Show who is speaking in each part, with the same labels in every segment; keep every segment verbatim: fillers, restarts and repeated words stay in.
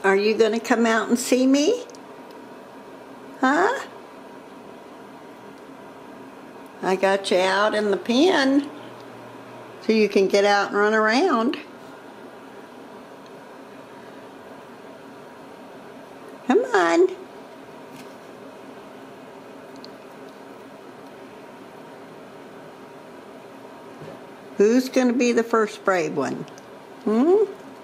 Speaker 1: Are you going to come out and see me? Huh? I got you out in the pen so you can get out and run around. Come on. Who's going to be the first brave one? Hmm?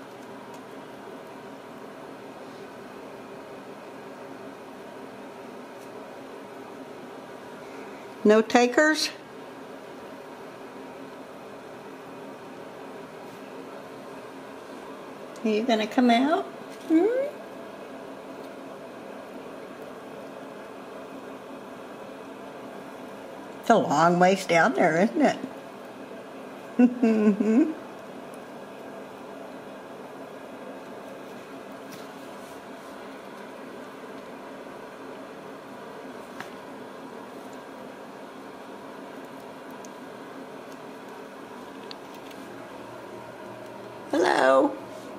Speaker 1: No takers? Are you going to come out? Hmm? It's a long ways down there, isn't it? Mm-hmm. Hello.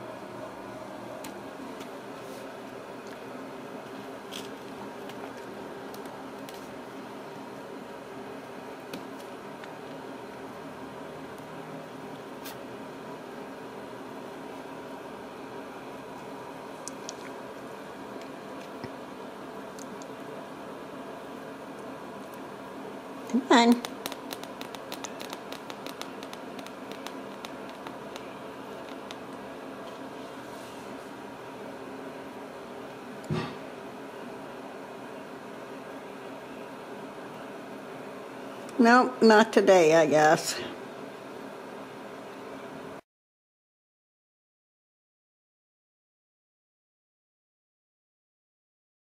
Speaker 1: Come on. Nope, not today, I guess.